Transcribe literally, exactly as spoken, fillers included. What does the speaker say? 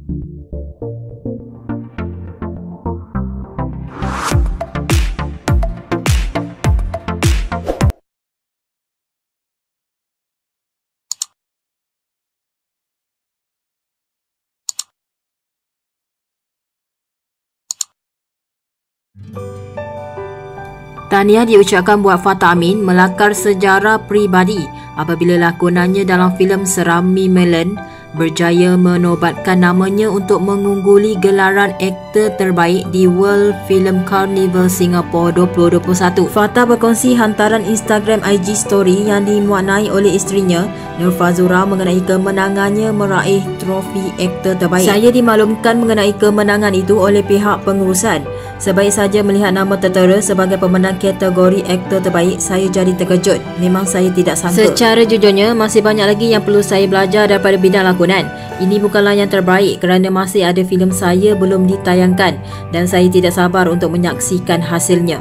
Tahniah diucapkan buat Fatah Amin melakar sejarah peribadi apabila lakonannya dalam filem Serami Melon berjaya menobatkan namanya untuk mengungguli gelaran aktor terbaik di World Film Carnival Singapore dua ribu dua puluh satu. Fatah berkongsi hantaran Instagram I G Story yang dimuatnai oleh isterinya, Nur Fazura, mengenai kemenangannya meraih trofi aktor terbaik. Saya dimaklumkan mengenai kemenangan itu oleh pihak pengurusan. Sebaik saja melihat nama tertera sebagai pemenang kategori aktor terbaik, saya jadi terkejut. Memang saya tidak sangka. Secara jujurnya, masih banyak lagi yang perlu saya belajar daripada bidang lakonan. Ini bukanlah yang terbaik kerana masih ada filem saya belum ditayangkan dan saya tidak sabar untuk menyaksikan hasilnya.